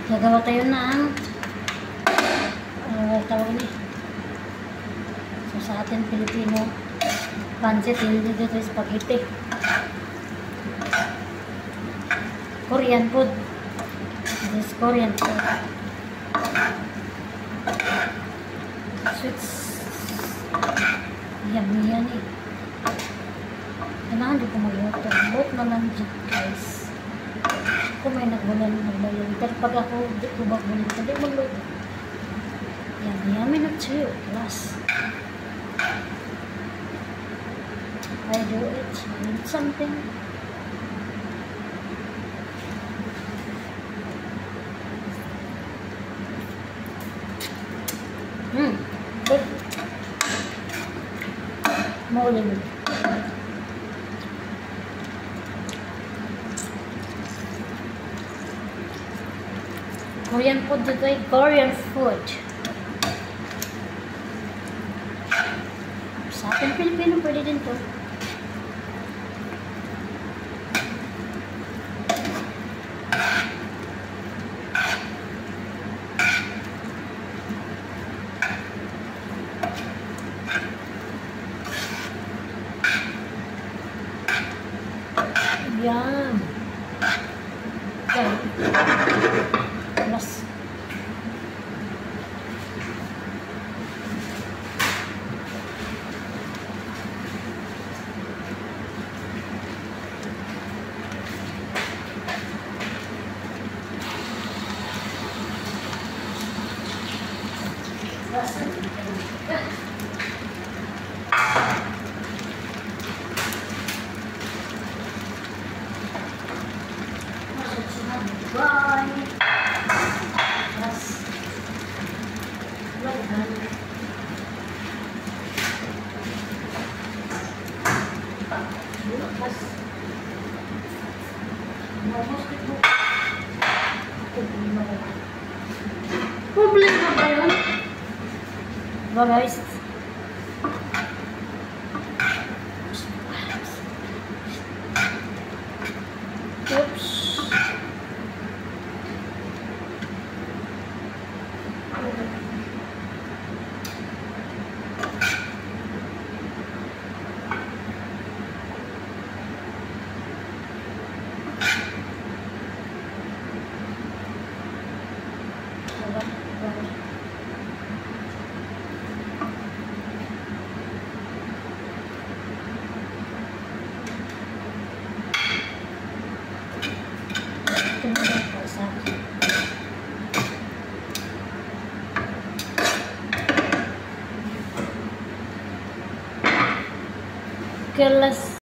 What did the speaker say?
Gagawa tayo ng tawag ni. So sa atin Pilipino, pancit, hindi dito spaghetti. Korean food. This is Korean food. Sweets. Yummy yan eh. Kailangan di ko mag-iwato. Both na lang dyan guys. Kung may nagbulan. Pero pag ako di ko magbulan, hindi magluto. Yummy na too. Plus. I do it. I need something. Good. More lemon. Korean food today. Korean food. Sa atin Pilipino pwede din to. Yan. Okay. Plus. Bye. Problema ba yun? Diba guys? Oops. Careless.